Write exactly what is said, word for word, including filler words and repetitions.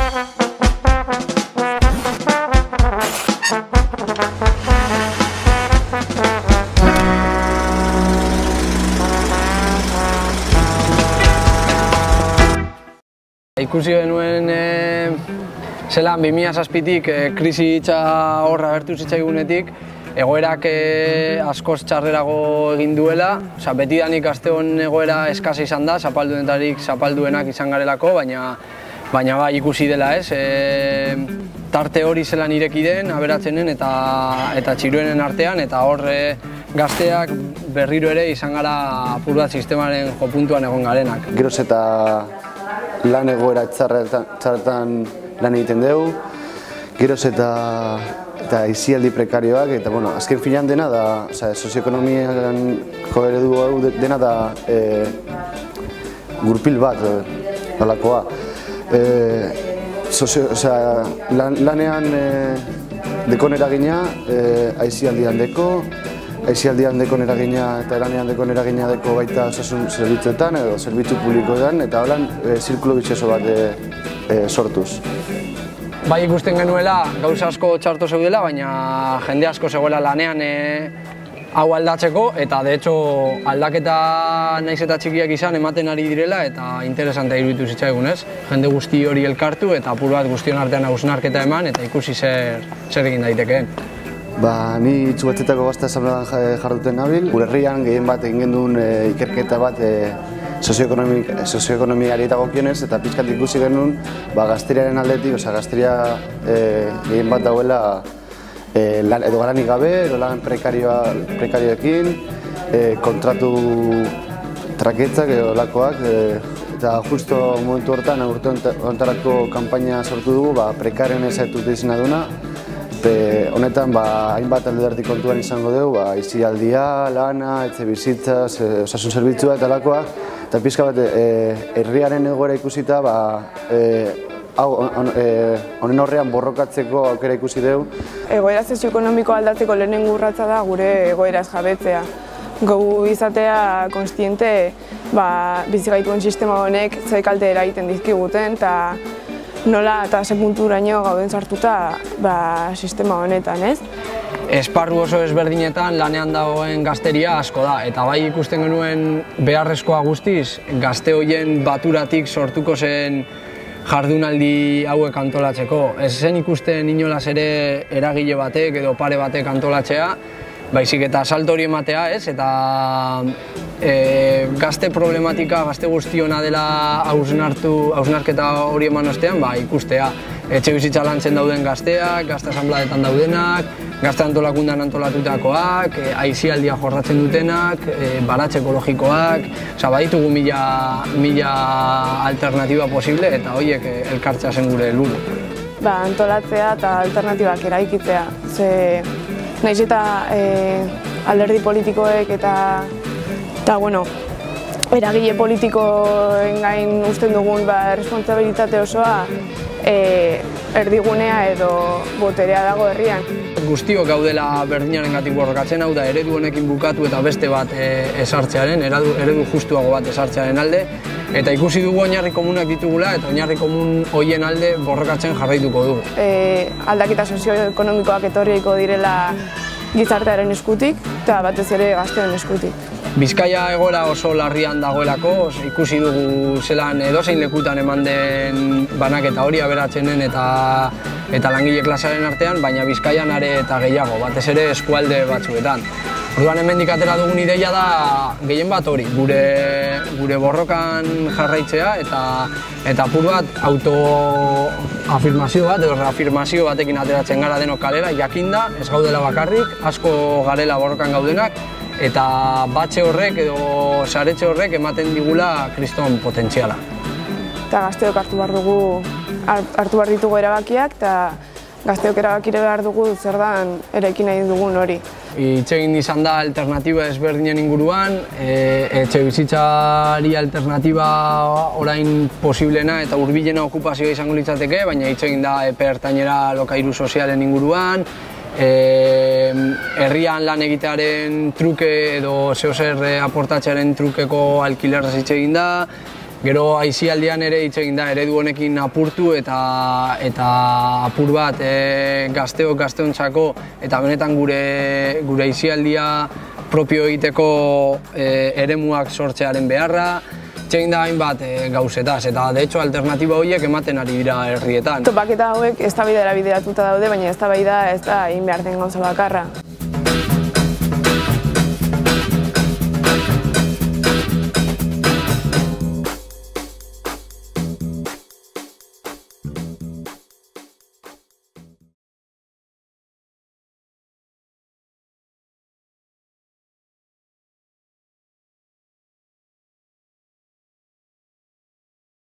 Ikusi genuen e, zelan bi mila zazpitik e, krisi hitza horra agertu zitzaigunetik egoerak e, askoz txarrerago egin duela. Osa, betidanik gazteon egoera eskasa izan da, zapalduenetarik zapalduenak izan garelako, baina baina bai ikusi dela ez. E, tarte hori zelan ireki den, aberatzenen eta, eta txiruenen artean, eta hor e, gazteak berriro ere izan gara apur bat sistemaren jopuntuan egon garenak. Geroz eta lan egoera txarretan, txarretan lan egiten dugu, geroz eta, eta izialdi prekarioak, eta bueno, azken finean dena da, oza, sozioekonomian jo eredu hau dena da e, gurpil bat, nolakoa. E, sozio, oza, lan, lanean e, dekon eragina, e, aizialdian deko, aizialdian dekon eragina eta eranean dekon eragina deko baita osasun zerbitzuetan edo zerbitzu publikoetan, eta holan e, zirkulo bitxoso bat e, e, sortuz. Bai ikusten genuela gauza asko txarto zeudela, baina jende asko zegoela lanean e, hau aldatzeko, eta de hecho aldaketa naiz eta txikiak izan ematen ari direla eta interesantea iruditu zitzaigun ez. Jende guzti hori elkartu eta apur bat guztion artean hausnarketa eman eta ikusi zer, zer egin daitekeen. Ba, ni Txugatzetako Gazte Asamblean jarduten nabil. Gure herrian gehien bat egin genduen e, ikerketa bat e, sozioekonomiari dagokionez, eta pixkat ikusi genuen ba, gazteriaren aldetik, oza, gazteria e, gehien bat dauela e, lan, edo garanik gabe, edo lan prekarioa, prekarioekin, e, kontratu traketzak edo lakoak, e, eta justo momentu hortan, urte hontarako kanpaina sortu dugu, ba, prekarioen ezaitu izena duna. Pe, honetan, ba, hainbat alderdi kontuan izango dugu, ba, izialdia, lana, etxe bizitza, osasun zerbitzua eta lakoak, eta pixka bat herriaren e, egoera ikusita, ba, e, hau, on, e, honen horrean borrokatzeko aukera ikusi dugu. Egoera sozioekonomikoa aldatzeko lehenengo urratsa da gure egoeraz jabetzea. Gu izatea konstiente ba, bizigaituen sistema honek ze kalte eragiten dizkiguten, eta nola eta ze punturaino gauden sartuta ba, sistema honetan, ez? Esparru oso ezberdinetan lanean dagoen gazteria asko da, eta bai ikusten genuen beharrezkoa guztiz, gazte horien baturatik sortuko zen jardunaldi hauek antolatzeko. Ez zen ikusten inolaz ere eragile batek edo pare batek antolatzea, baizik eta salto hori ematea, ez? Eta e, gazte problematika, gazte guztiona dela hausnartu, hausnarketa hori eman ostean, ba, ikustea. Etxe bizitza lantzen dauden gazteak, gazte asanbladetan daudenak, gazte antolakundan antolatutakoak, e, aizialdia jorratzen dutenak, e, baratze ekologikoak, oza, baditugu mila, mila alternatiba posible, eta horiek e, elkartzea zen gure helburu. Ba, antolatzea eta alternatibak eraikitzea. Ze, nahiz eta e, alderdi politikoek eta, eta bueno, eragile politikoen gain usten dugun ba, responsabilitate osoa e, erdigunea edo boterea dago herrian. Guztiok gaudela berdinarengatik borrokatzen, hau da eredu honekin bukatu eta beste bat e, esartzearen, eredu, eredu justuago bat esartzearen alde, eta ikusi dugu oinarri komunak ditugula eta oinarri komun horien alde borrokatzen jarraituko dugu. E, aldaketa sozioekonomikoak etorriko direla gizartearen eskutik eta batez ere gazteen eskutik. Bizkaia egoera oso larrian dagoelako, ikusi dugu zelan edozein lekutan eman den banaketa hori aberatzenen eta eta langile klasearen artean, baina Bizkaian are eta gehiago, batez ere eskualde batzuetan. Orduan hemendik atera dugun ideia da gehien bat hori, gure, gure borrokan jarraitzea eta eta apur bat autoafirmazio bat edo reafirmazio batekin ateratzen gara denok kalera, jakinda, ez gaudela bakarrik, asko garela borrokan gaudenak, eta batxe horrek edo saretxe horrek ematen digula kriston potentziala. Eta gazteok hartu behar dugu, hartu behar ditugu erabakiak, eta gazteok erabakire behar dugu zer dan erekin nahi dugun hori. Hitz egin izan da alternatiba ezberdinen inguruan, e, etxe bizitzari alternatiba orain posiblena eta hurbilena okupazioa izango litzateke, baina hitz egin da epe ertainera lokairu sozialen inguruan, E, herrian lan egitearen truke edo zehozer aportatzearen trukeko alkilerraz hitz egin da, Gero aisialdian ere hitz egin da eredu honekin apurtu eta eta apur bat e, gazteok gazteontzako eta benetan gure gure aisialdia propio egiteko e, eremuak sortzearen beharra. Hitz egin da hainbat e, gauzetaz eta de hecho alternatiba horiek ematen ari dira herrietan. Topaketa hauek eztabaidara bideratuta daude, baina eztabaida ez da egin behar den gauza bakarra.